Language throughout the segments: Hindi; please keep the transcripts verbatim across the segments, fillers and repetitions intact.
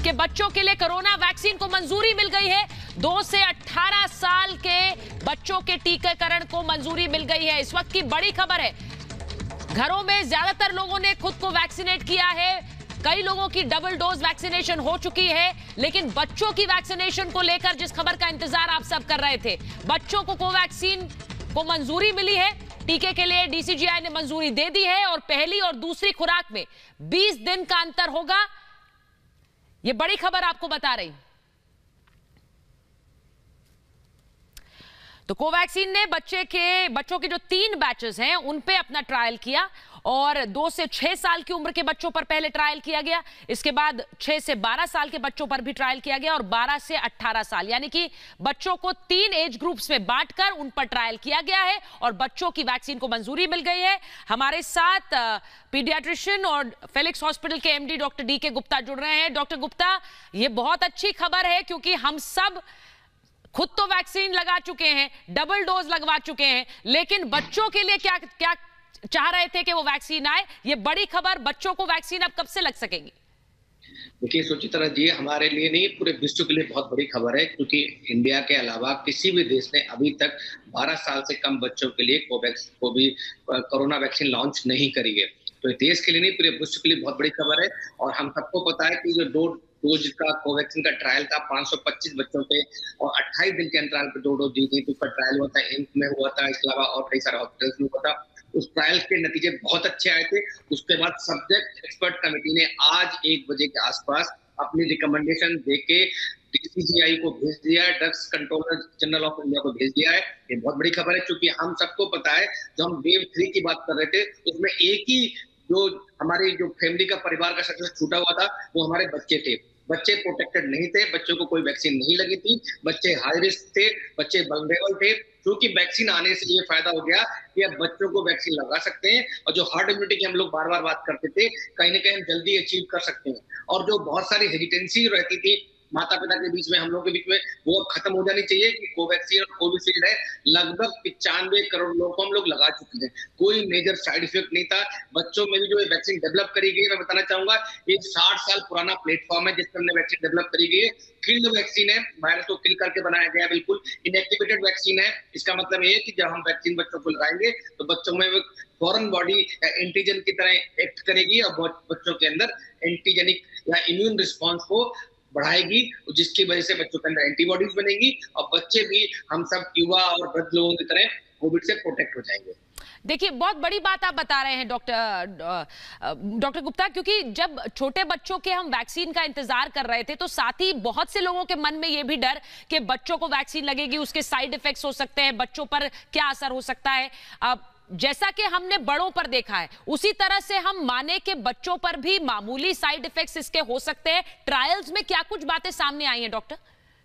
कि बच्चों के लिए कोरोना वैक्सीन को मंजूरी मिल गई है। दो से अठारह साल के बच्चों के टीकाकरण को मंजूरी मिल गई है। इस वक्त की बड़ी खबर है, घरों में ज्यादातर लोगों ने खुद को वैक्सीनेट किया है, कई लोगों की डबल डोज वैक्सीनेशन हो चुकी है, लेकिन बच्चों की वैक्सीनेशन को लेकर जिस खबर का इंतजार आप सब कर रहे थे, बच्चों को कोवैक्सीन को मंजूरी मिली है। टीके के लिए डीसीजीआई ने मंजूरी दे दी है और पहली और दूसरी खुराक में बीस दिन का अंतर होगा। यह बड़ी खबर आपको बता रही। तो कोवैक्सीन ने बच्चे के बच्चों के जो तीन बैचेस हैं उन पे अपना ट्रायल किया और दो से छह साल की उम्र के बच्चों पर पहले ट्रायल किया गया, इसके बाद छह से बारह साल के बच्चों पर भी ट्रायल किया गया और बारह से अठारह साल, यानी कि बच्चों को तीन एज ग्रुप्स में बांटकर उन पर ट्रायल किया गया है और बच्चों की वैक्सीन को मंजूरी मिल गई है। हमारे साथ पीडियाट्रिशियन और फेलिक्स हॉस्पिटल के MD doctor D K Gupta जुड़ रहे हैं। डॉक्टर गुप्ता, ये बहुत अच्छी खबर है क्योंकि हम सब खुद तो वैक्सीन लगा चुके हैं, डबल डोज लगवा चुके हैं, लेकिन बच्चों के लिए क्या क्या चाह रहे थे कि वो वैक्सीन आए। ये बड़ी खबर, बच्चों को वैक्सीन अब कब से लग सकेगी? देखिए सुचित्रा जी, हमारे लिए नहीं पूरे विश्व के लिए बहुत बड़ी खबर है क्योंकि इंडिया के अलावा किसी भी देश ने अभी तक बारह साल से कम बच्चों के लिए कोवैक्स को भी कोरोना वैक्सीन लॉन्च नहीं करी है। तो देश के लिए नहीं पूरे विश्व के लिए बहुत बड़ी खबर है। और हम सबको पता है कि जो दो डोज का कोवैक्सीन का ट्रायल था पाँच सौ पच्चीस बच्चों पे और अट्ठाईस दिन के अंतराल पे दो डोज दी थी, तो उसका ट्रायल हुआ था, एम्स में हुआ था, इसके अलावा और कई सारे हॉस्पिटल्स में हुआ था। उस ट्रायल के नतीजे बहुत अच्छे आए थे। उसके बाद सब्जेक्ट एक्सपर्ट कमेटी ने आज एक बजे के आसपास अपनी रिकमेंडेशन देके डीसीजीआई को भेज दिया है, drugs controller general of India को भेज दिया है। ये बहुत बड़ी खबर है क्योंकि हम सबको पता है, जो हम वेव थ्री की बात कर रहे थे उसमें एक ही जो हमारी जो फैमिली का परिवार का सदस्य छूटा हुआ था वो हमारे बच्चे थे। बच्चे प्रोटेक्टेड नहीं थे, बच्चों को कोई वैक्सीन नहीं लगी थी, बच्चे हाई रिस्क थे, बच्चे वल्नरेबल थे। क्योंकि वैक्सीन आने से ये फायदा हो गया कि अब बच्चों को वैक्सीन लगा सकते हैं और जो हर्ड इम्यूनिटी की हम लोग बार बार बात करते थे, कहीं ना कहीं हम जल्दी अचीव कर सकते हैं। और जो बहुत सारी हेजिटेंसी रहती थी माता पिता के बीच में, हम लोग के बीच में, वो अब खत्म हो जानी चाहिए कि कोवैक्सीन और कोविशील्ड है लगभग पिचानवे करोड़ लोगों को हम लोग लगा चुके हैं, कोई मेजर साइड इफेक्ट नहीं था। बच्चों में भी जो वैक्सीन डेवलप करी गई है, मैं बताना चाहूंगा ये साठ साल पुराना प्लेटफॉर्म है जिस पर हमने वैक्सीन डेवलप करी गई है। किल्ड वैक्सीन है, वायरस को किल करके बनाया गया, बिल्कुल इनएक्टिवेटेड वैक्सीन है। इसका मतलब ये है कि जब हम वैक्सीन बच्चों को लगाएंगे तो बच्चों में फॉरेन बॉडी एंटीजन की तरह एक्ट करेगी और बच्चों के अंदर एंटीजेनिक या इम्यून रिस्पॉन्स को बढ़ाएगी, जिसकी वजह से बच्चों के अंदर एंटीबॉडीज बनेगी और बच्चे भी हम सब युवा और वृद्ध लोगों की तरह कोविड से प्रोटेक्ट हो जाएंगे। देखिए, बहुत बड़ी बात आप बता रहे हैं डॉक्टर डॉक्टर गुप्ता, क्योंकि जब छोटे बच्चों के हम वैक्सीन का इंतजार कर रहे थे तो साथ ही बहुत से लोगों के मन में ये भी डर कि बच्चों को वैक्सीन लगेगी, उसके साइड इफेक्ट्स हो सकते हैं, बच्चों पर क्या असर हो सकता है। अब जैसा कि हमने बड़ों पर देखा है उसी तरह से हम माने कि बच्चों पर भी मामूली साइड इफेक्ट्स इसके हो सकते हैं। ट्रायल्स में क्या कुछ बातें सामने आई हैं डॉक्टर?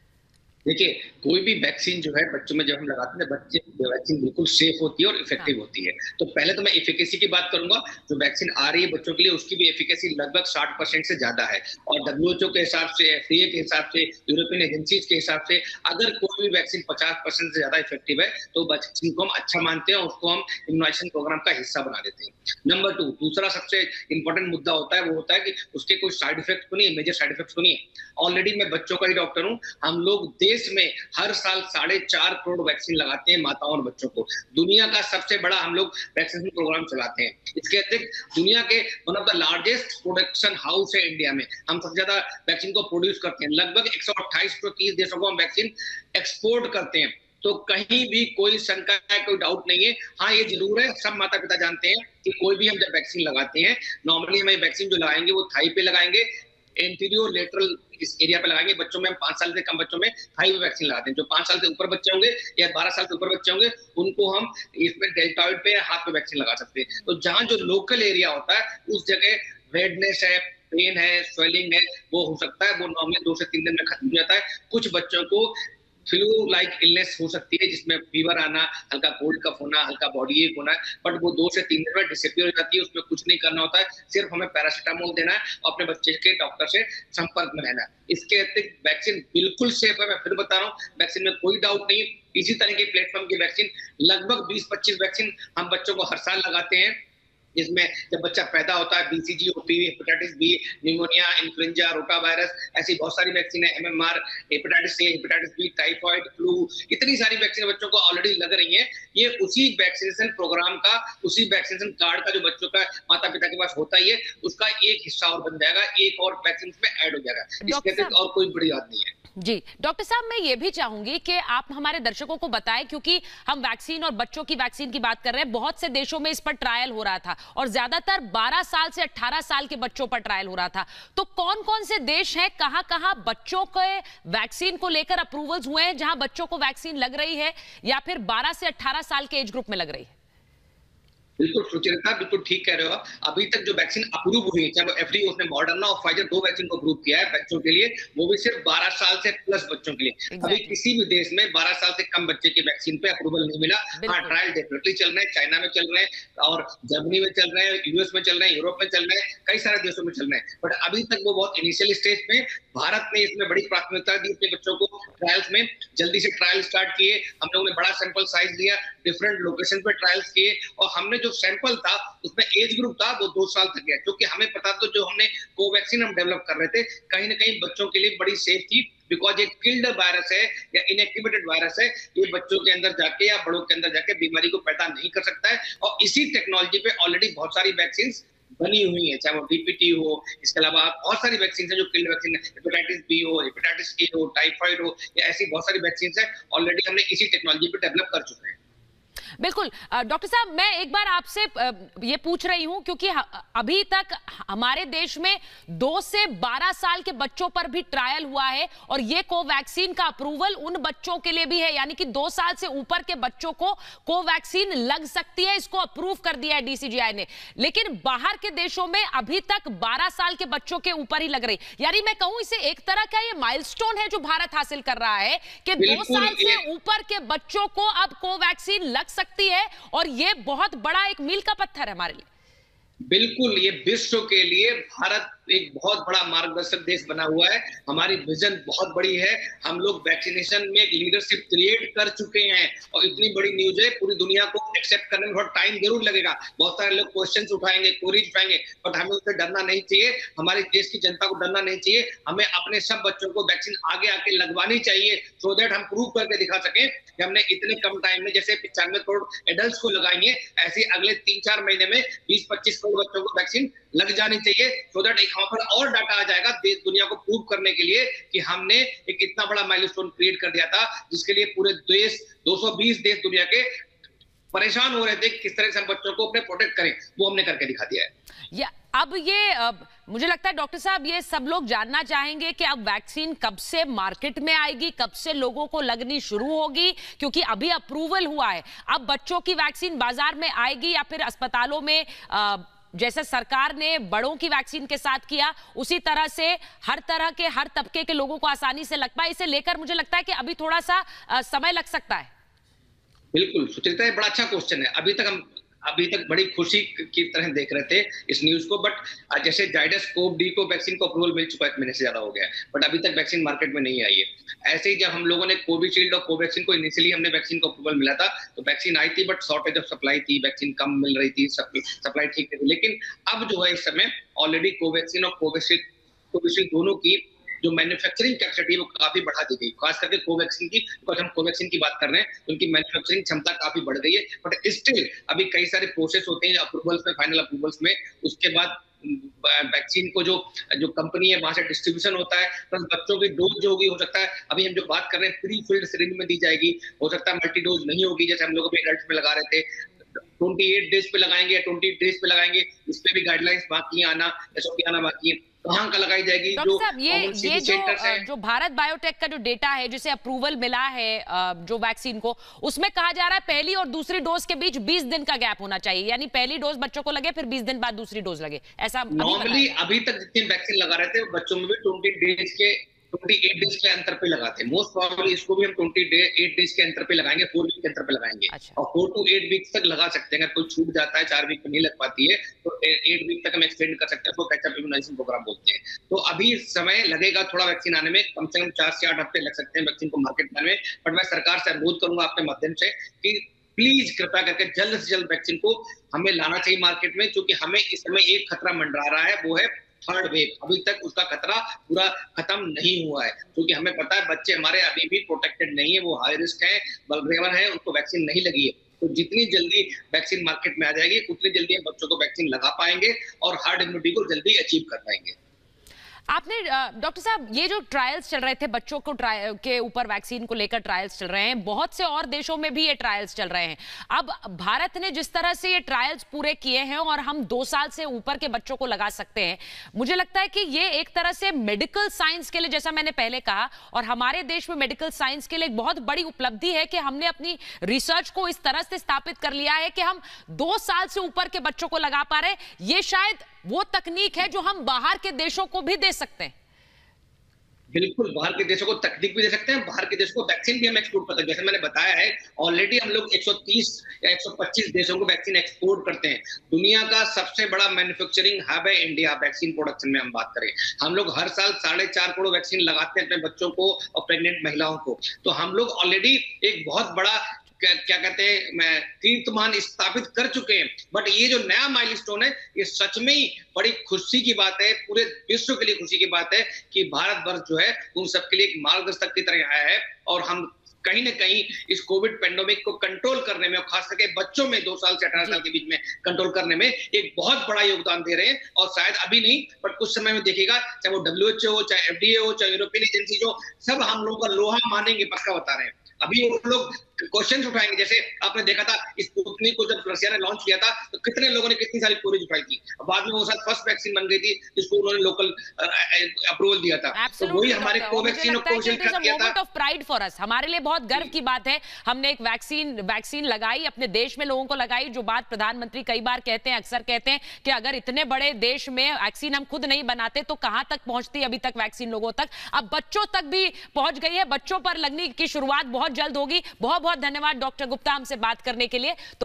देखिए, कोई भी वैक्सीन जो है बच्चों में जब हम लगाते हैं, बच्चे वैक्सीन बिल्कुल सेफ होती है और इफेक्टिव होती है। तो पहले तो मैं एफिकेसी की बात करूंगा। जो वैक्सीन आ रही है बच्चों के लिए उसकी भी एफिकेसी लगभग साठ परसेंट से ज्यादा है और डब्ल्यूएचओ के हिसाब से, एफडीए के हिसाब से, यूरोपियन एजेंसीज के हिसाब से अगर कोई भी वैक्सीन पचास परसेंट से ज्यादा इफेक्टिव है तो वैक्सीन को हम अच्छा मानते हैं, उसको हम इम्यूनाइजेशन प्रोग्राम का हिस्सा बना देते हैं। नंबर टू, दूसरा सबसे इंपॉर्टेंट मुद्दा होता है वो होता है कि उसके कोई साइड इफेक्ट तो नहीं है, मेजर साइड इफेक्ट तो नहीं है। ऑलरेडी मैं बच्चों का ही डॉक्टर हूँ, हम लोग देश में हर साल साढ़े चार करोड़ वैक्सीन लगाते हैं माताओं और बच्चों को। दुनिया का सबसे बड़ा हम लोग वैक्सीनेशन प्रोग्राम चलाते हैं। इसके अतिरिक्त दुनिया के one of the largest production house है इंडिया में, हम सबसे ज्यादा वैक्सीन को प्रोड्यूस करते हैं। लगभग एक सौ अट्ठाईस सौ तीस देशों को हम वैक्सीन एक्सपोर्ट करते हैं। तो कहीं भी कोई शंका है, कोई डाउट नहीं है। हाँ, ये जरूर है, सब माता पिता जानते हैं कि कोई भी हम जब वैक्सीन लगाते हैं, नॉर्मली हम वैक्सीन जो लगाएंगे वो थाई पे लगाएंगे, एंटीरियर लेटरल इस एरिया पे लगाएंगे। बच्चों में हम पांच साल से कम बच्चों में थाई पे वैक्सीन लगाते हैं। जो पांच साल से ऊपर बच्चे होंगे या बारह साल से ऊपर बच्चे होंगे उनको हम इसमें डेल्टॉइड पे हाथ पे वैक्सीन लगा सकते हैं। तो जहां जो लोकल एरिया होता है उस जगह रेडनेस है, पेन है, स्वेलिंग है, वो हो सकता है, वो नॉर्मली दो से तीन दिन में खत्म हो जाता है। कुछ बच्चों को फ्लू लाइक इलनेस हो सकती है जिसमें फीवर आना, हल्का कोल्ड कफ होना, हल्का बॉडी एक होना, बट वो दो से तीन दिन में डिसअपीयर हो जाती है। उसमें कुछ नहीं करना होता है, सिर्फ हमें पैरासीटामोल देना है और अपने बच्चे के डॉक्टर से संपर्क में रहना है। इसके अतिरिक्त वैक्सीन बिल्कुल सेफ है, मैं फिर बता रहा हूँ, वैक्सीन में कोई डाउट नहीं। इसी तरह के प्लेटफॉर्म की वैक्सीन लगभग बीस पच्चीस वैक्सीन हम बच्चों को हर साल लगाते हैं जिसमें जब बच्चा पैदा होता है BCG, OPV, hepatitis B, pneumonia, influenza, rota virus, ऐसी बहुत सारी वैक्सीन है, MMR, hepatitis A, hepatitis B, typhoid, flu, इतनी सारी वैक्सीन बच्चों को ऑलरेडी लग रही हैं। ये उसी वैक्सीनेशन प्रोग्राम का, उसी वैक्सीनेशन कार्ड का जो बच्चों का माता-पिता के पास होता ही है, उसका एक हिस्सा और बन जाएगा, एक और वैक्सीन में ऐड हो जाएगा। इसके अतिरिक्त और कोई बड़ी बात नहीं है। जी डॉक्टर साहब, मैं ये भी चाहूंगी कि आप हमारे दर्शकों को बताएं, क्योंकि हम वैक्सीन और बच्चों की वैक्सीन की बात कर रहे हैं, बहुत से देशों में इस पर ट्रायल हो रहा था और ज्यादातर बारह साल से अठारह साल के बच्चों पर ट्रायल हो रहा था। तो कौन कौन से देश हैं, कहां कहां बच्चों के वैक्सीन को लेकर अप्रूवल्स हुए हैं, जहां बच्चों को वैक्सीन लग रही है या फिर बारह से अठारह साल के एज ग्रुप में लग रही है? बिल्कुल सुचरिता, बिल्कुल ठीक कह रहे हो आप। अभी तक जो वैक्सीन अप्रूव हुई है, चाहे वो एफडीए, उसने मॉडर्ना और फाइजर दो वैक्सीन को अप्रूव किया है बच्चों के लिए, वो भी सिर्फ बारह साल से प्लस बच्चों के लिए। exactly. अभी किसी भी देश में बारह साल से कम बच्चे की वैक्सीन पे अप्रूवल नहीं मिला। हाँ, ट्रायल डेफिनेटली चल रहे हैं, चाइना में चल रहे हैं और जर्मनी में चल रहे हैं, यूएस में चल रहे हैं, यूरोप में चल रहे हैं, कई सारे देशों में चल रहे हैं, बट अभी तक वो बहुत इनिशियल स्टेज में। भारत ने इसमें बड़ी प्राथमिकता दी अपने बच्चों को ट्रायल्स में, जल्दी से ट्रायल स्टार्ट किए। हम लोगों ने बड़ा सैंपल साइज लिया, डिफरेंट लोकेशन पे ट्रायल्स किए और हमने जो सैंपल था उसमें एज ग्रुप था वो दो साल तक गया, क्योंकि हमें पता था जो हमने कोवैक्सीन हम डेवलप कर रहे थे कहीं ना कहीं बच्चों के लिए बड़ी सेफ थी, बिकॉज एक किल्ड वायरस है या इनएक्टिवेटेड वायरस है, ये बच्चों के अंदर जाके या बड़ों के अंदर जाके बीमारी को पैदा नहीं कर सकता है। और इसी टेक्नोलॉजी पे ऑलरेडी बहुत सारी वैक्सीन बनी हुई है, चाहे वो डीपीटी हो, इसके अलावा बहुत सारी वैक्सीन है जो किल्ड वैक्सीन है, हेपेटाइटिस बी हो, हेपेटाइटिस ए हो, टाइफाइड हो, या ऐसी बहुत सारी वैक्सीन है ऑलरेडी हमने इसी टेक्नोलॉजी पे डेवलप कर चुके हैं। बिल्कुल डॉक्टर साहब, मैं एक बार आपसे ये पूछ रही हूं क्योंकि अभी तक हमारे देश में दो से बारह साल के बच्चों पर भी ट्रायल हुआ है और ये कोवैक्सीन का अप्रूवल उन बच्चों के लिए भी है, यानी कि दो साल से ऊपर के बच्चों को कोवैक्सीन लग सकती है, इसको अप्रूव कर दिया है डीसीजीआई ने। लेकिन बाहर के देशों में अभी तक बारह साल के बच्चों के ऊपर ही लग रही, यानी मैं कहूं इसे एक तरह का ये माइलस्टोन है जो भारत हासिल कर रहा है कि दो साल से ऊपर के बच्चों को अब कोवैक्सीन लग सकती है और ये बहुत बड़ा एक मील का पत्थर है हमारे लिए। बिल्कुल, ये विश्व के लिए भारत एक बहुत बड़ा मार्गदर्शक देश बना हुआ है। हमारी विजन बहुत बड़ी है, हम लोग वैक्सीनेशन में एक लीडरशिप क्रिएट कर चुके हैं और इतनी बड़ी न्यूज है, पूरी दुनिया को एक्सेप्ट करने में बहुत टाइम जरूर लगेगा। बहुत सारे लोग क्वेश्चंस उठाएंगे, क्वेरीज उठाएंगे, बट हमें उससे डरना नहीं चाहिए, हमारे देश की जनता को डरना नहीं चाहिए। हमें अपने सब बच्चों को वैक्सीन आगे आके लगवानी चाहिए, सो दैट हम प्रूव करके दिखा सकें कि हमने इतने कम टाइम में जैसे पचानवे करोड़ एडल्ट को लगाएंगे, ऐसे अगले तीन चार महीने में बीस पच्चीस करोड़ बच्चों को वैक्सीन लग जानी चाहिए, सो दैट एक वहां पर और डाटा आ जाएगा देश दुनिया को प्रूव करने के लिए कि हमने एक इतना बड़ा माइलस्टोन क्रिएट कर दिया था, जिसके लिए पूरे देश दो सौ बीस देश दुनिया के परेशान हो रहे थे किस तरह से हम बच्चों को अपने प्रोटेक्ट करें, वो हमने करके दिखा दिया है। या अब ये अब मुझे लगता है डॉक्टर साहब ये सब लोग जानना चाहेंगे कि अब वैक्सीन कब से मार्केट में आएगी, कब से लोगों को लगनी शुरू होगी, क्योंकि अभी अप्रूवल हुआ है। अब बच्चों की वैक्सीन बाजार में आएगी या फिर अस्पतालों में आ, जैसे सरकार ने बड़ों की वैक्सीन के साथ किया उसी तरह से हर तरह के हर तबके के लोगों को आसानी से लग पाए, इसे लेकर मुझे लगता है कि अभी थोड़ा सा आ, समय लग सकता है। बिल्कुल सुचिता, बड़ा अच्छा क्वेश्चन है। अभी तक हम अभी तक बड़ी खुशी की तरह देख रहे थे इस न्यूज को, बट जैसे जाइडस कोव डी को वैक्सीन को अप्रूवल मिल चुका है, एक महीने से ज्यादा हो गया है, बट अभी तक वैक्सीन मार्केट में नहीं आई है। ऐसे ही जब हम लोगों ने कोविशील्ड और कोवैक्सीन को इनिशियली हमने वैक्सीन को अप्रूवल मिला था तो वैक्सीन आई थी, बट शॉर्टेज ऑफ सप्लाई थी, वैक्सीन कम मिल रही थी, सप्लाई ठीक थी। लेकिन अब जो है इस समय ऑलरेडी कोवैक्सीन और कोविशील्ड कोविशील्ड दोनों की जो मैन्युफैक्चरिंग कैपेसिटी वो काफी बढ़ा दी गई, खास करके कोवैक्सीन की, बिकॉज हम कोवैक्सीन की बात कर रहे हैं, उनकी मैन्युफैक्चरिंग क्षमता काफी बढ़ गई है। बट स्टिल अभी कई सारे प्रोसेस होते हैं अप्रूवल्स में, फाइनल अप्रूवल्स में, उसके बाद वैक्सीन को जो जो कंपनी है वहां से डिस्ट्रीब्यूशन होता है, प्लस बच्चों की डोज जो होगी, हो सकता है अभी हम जो बात कर रहे हैं प्री फिल्ड सिरिंज में दी जाएगी, हो सकता है मल्टी डोज नहीं होगी जैसे हम लोग अभी एडल्ट में लगा रहे थे, अट्ठाईस डेज पे लगाएंगे या बीस डेज पे लगाएंगे, इस पे भी गाइडलाइंस बाकी है, आना एसओपी आना बाकी है, कहां का लगाई जाएगी। डॉक्टर साहब ये ये जो जो भारत बायोटेक का जो डेटा है जिसे अप्रूवल मिला है जो वैक्सीन को, उसमें कहा जा रहा है पहली और दूसरी डोज के बीच बीस दिन का गैप होना चाहिए, यानी पहली डोज बच्चों को लगे फिर बीस दिन बाद दूसरी डोज लगे, ऐसा नॉर्मली अभी तक जितने वैक्सीन लगा रहे थे बच्चों में भी ट्वेंटी डेज के अट्ठाईस डेज के अंतर पे लगाते हैं। मोस्ट प्रोबेबली इसको भी हम अट्ठाईस डेज के अंतर पे लगाएंगे, फोर वीक के अंतर पे लगाएंगे। अच्छा। और फोर टू एट वीक तक लगा सकते हैं। अगर कोई छूट जाता है, चार वीक में नहीं लग पाती है तो एट वीक तक हम एक्सटेंड कर सकते हैं, उसको कैचअप इम्यूनाइजेशन प्रोग्राम बोलते हैं। तो अभी समय लगेगा थोड़ा वैक्सीन आने में, कम से कम चार से आठ हफ्ते लग सकते हैं वैक्सीन को मार्केट में। बट मैं सरकार से अनुरोध करूंगा अपने माध्यम से कि प्लीज कृपया करके जल्द से जल्द वैक्सीन को हमें लाना चाहिए मार्केट में, क्योंकि हमें इस समय एक खतरा मंडरा रहा है, वो है थर्ड वेव। अभी तक उसका खतरा पूरा खत्म नहीं हुआ है, क्योंकि हमें पता है बच्चे हमारे अभी भी प्रोटेक्टेड नहीं है, वो हाई रिस्क है, वल्नरेबल है, उनको वैक्सीन नहीं लगी है। तो जितनी जल्दी वैक्सीन मार्केट में आ जाएगी उतनी जल्दी हम बच्चों को वैक्सीन लगा पाएंगे और हर्ड इम्यूनिटी को जल्दी अचीव कर पाएंगे। आपने डॉक्टर साहब ये जो ट्रायल्स चल रहे थे बच्चों को ट्रायल के ऊपर वैक्सीन को लेकर ट्रायल्स चल रहे हैं, बहुत से और देशों में भी ये ट्रायल्स चल रहे हैं। अब भारत ने जिस तरह से ये ट्रायल्स पूरे किए हैं और हम दो साल से ऊपर के बच्चों को लगा सकते हैं, मुझे लगता है कि ये एक तरह से मेडिकल साइंस के लिए, जैसा मैंने पहले कहा, और हमारे देश में मेडिकल साइंस के लिए एक बहुत बड़ी उपलब्धि है कि हमने अपनी रिसर्च को इस तरह से स्थापित कर लिया है कि हम दो साल से ऊपर के बच्चों को लगा पा रहे हैं। ये शायद वो तकनीक है जो हम बाहर के देशों को भी दे सकते हैं। बिल्कुल, बाहर के देशों को तकनीक भी दे सकते हैं, बाहर के देशों को वैक्सीन भी हम एक्सपोर्ट करते हैं। जैसे मैंने बताया है, ऑलरेडी हम लोग एक सौ तीस या एक सौ पच्चीस देशों को वैक्सीन एक्सपोर्ट करते हैं। दुनिया का सबसे बड़ा मैन्युफैक्चरिंग हब है इंडिया, वैक्सीन प्रोडक्शन में हम बात करें। हम लोग हर साल साढ़े चार करोड़ वैक्सीन लगाते हैं अपने बच्चों को और प्रेग्नेंट महिलाओं को। तो हम लोग ऑलरेडी एक बहुत बड़ा क्या, क्या कहते हैं मैं कीर्तिमान स्थापित कर चुके हैं। बट ये जो नया माइलस्टोन है, ये सच में ही बड़ी खुशी की बात है, पूरे विश्व के लिए खुशी की बात है कि भारतवर्ष जो है उन सबके लिए एक मार्गदर्शक की तरह आया है और हम कहीं ना कहीं इस कोविड पेंडेमिक को कंट्रोल करने में और खास करके बच्चों में दो साल से अठारह साल के बीच में कंट्रोल करने में एक बहुत बड़ा योगदान दे रहे हैं। और शायद अभी नहीं, पर कुछ समय में देखिएगा, चाहे वो डब्ल्यू एच ओ हो, चाहे एफ डी ए हो, चाहे यूरोपियन एजेंसी हो, सब हम लोगों का लोहा मानेंगे, पक्का बता रहे हैं। अभी वो लोग क्वेश्चन उठाएंगे, जैसे आपने देखा था इस स्पुतनिक को जब रशिया ने लॉन्च किया था तो कितने लोगों ने कितनी सारी क्वेरीज उठाई थी, बाद में वो शायद फर्स्ट वैक्सीन बन गई थी जिसको उन्होंने लोकल अप्रूवल दिया था। तो वही हमारे कोवैक्सीन और कोविशील्ड का किया था। ऑफ प्राइड फॉर अस, हमारे लिए बहुत गर्व की बात है, हमने एक वैक्सीन वैक्सीन लगाई, अपने देश में लोगों को लगाई। जो बात प्रधानमंत्री कई बार कहते हैं, अक्सर कहते हैं कि अगर इतने बड़े देश में वैक्सीन हम खुद नहीं बनाते तो कहां तक पहुंचती अभी तक वैक्सीन लोगों तक। अब बच्चों तक भी पहुंच गई है, बच्चों पर लगने की शुरुआत बहुत जल्द होगी। बहुत बहुत धन्यवाद डॉक्टर गुप्ता हमसे बात करने के लिए।